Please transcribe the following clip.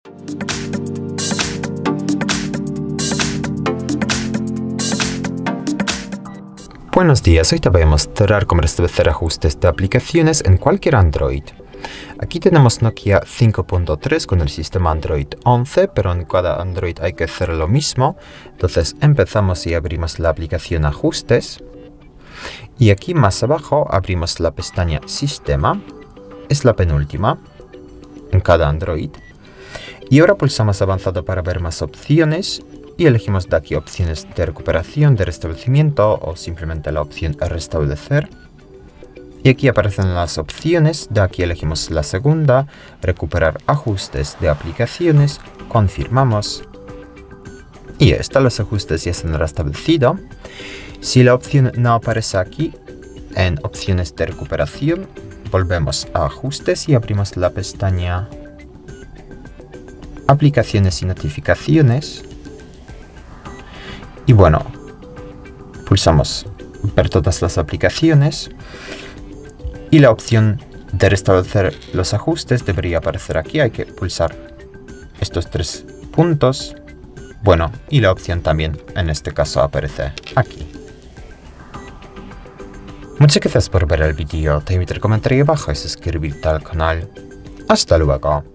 Buenos días, hoy te voy a mostrar cómo restablecer ajustes de aplicaciones en cualquier Android. Aquí tenemos Nokia 5.3 con el sistema Android 11, pero en cada Android hay que hacer lo mismo. Entonces empezamos y abrimos la aplicación Ajustes. Y aquí más abajo abrimos la pestaña Sistema. Es la penúltima en cada Android. Y ahora pulsamos Avanzado para ver más opciones. Y elegimos de aquí opciones de recuperación, de restablecimiento o simplemente la opción restablecer. Y aquí aparecen las opciones, de aquí elegimos la segunda, recuperar ajustes de aplicaciones, confirmamos. Y ya está, los ajustes ya se han restablecido. Si la opción no aparece aquí, en opciones de recuperación, volvemos a ajustes y abrimos la pestaña aplicaciones y notificaciones. Y bueno, pulsamos ver todas las aplicaciones y la opción de restablecer los ajustes debería aparecer aquí. Hay que pulsar estos tres puntos. Bueno, y la opción también en este caso aparece aquí. Muchas gracias por ver el vídeo. Te invito a comentar ahí abajo y suscribirte al canal. Hasta luego.